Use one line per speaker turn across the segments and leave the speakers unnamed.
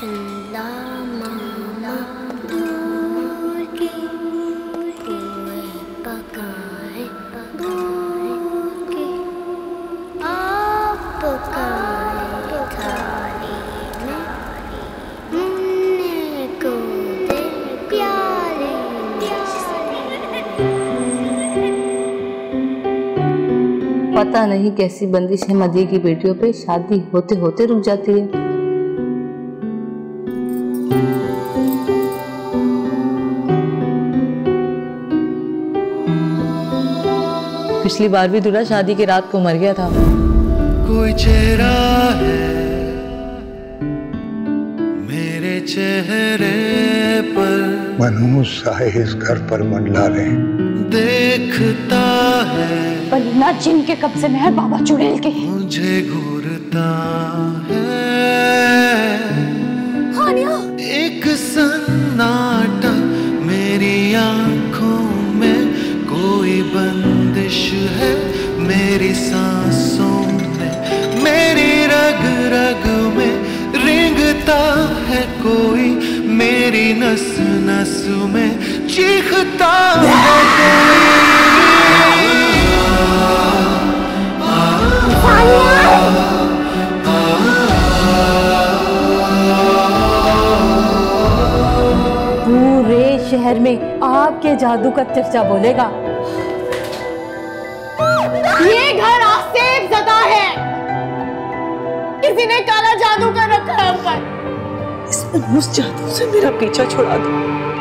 चंदा मामा दूर के हुए पकाए दूर के आप पकाए थाली में मुन्ने को दे प्यारे
पता नहीं कैसी बंदिश है मदी की बेटियों पे, शादी होते होते रुक जाती है। पिछली बार भी दूल्हा शादी की रात को मर गया था।
कोई चेहरा है मेरे चेहरे पर,
मनहूस सा इस घर पर मंडला रहे,
देखता है
बलिना जिन के कब्जे में है बाबा चुड़ैल के,
मुझे घूरता है
हानिया।
एक सन्नाटा मेरी आंखों में, कोई बंदिश है मेरी सांसों में, मेरी रग रग में रेंगता है कोई, मेरी नस नस में चीखता है कोई।
पूरे शहर में आपके जादू का चर्चा बोलेगा। ये घर आज से ज़दा है, किसी ने काला जादू कर रखा है ऊपर।
उस जादू से मेरा पीछा छुड़ा दो।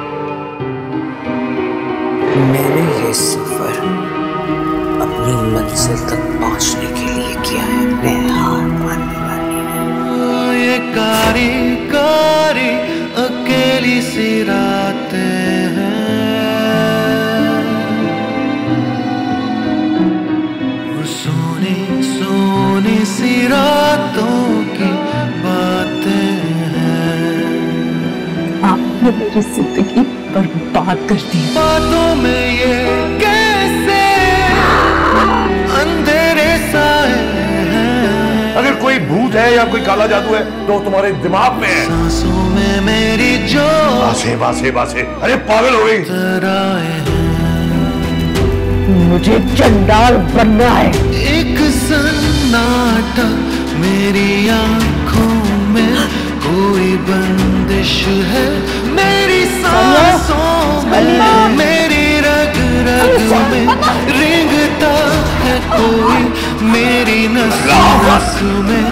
मैंने ये सफर अपनी मंजिल तक पहुंचने के लिए किया है, मैं हार मानने वाली नहीं।
ये कारी कारी अकेली सी रातें हैं, और सोनी सोनी सी रातों की बातें हैं।
आपने मेरी जिंदगी बर्बाद कर दी।
बातों में ये कैसे अंधेरे साए हैं,
अगर कोई भूत है या कोई काला जादू है तो तुम्हारे दिमाग में है।
सांसों में मेरी जो
बासे बासे बासे, अरे पागल हो गई।
तराए
मुझे चंडाल बनना है।
एक सन्नाटा मेरी आंखों में, कोई बंदिश है मेरी सांसों में, मेरी रग रग में रेंगता है कोई, मेरी नस नस में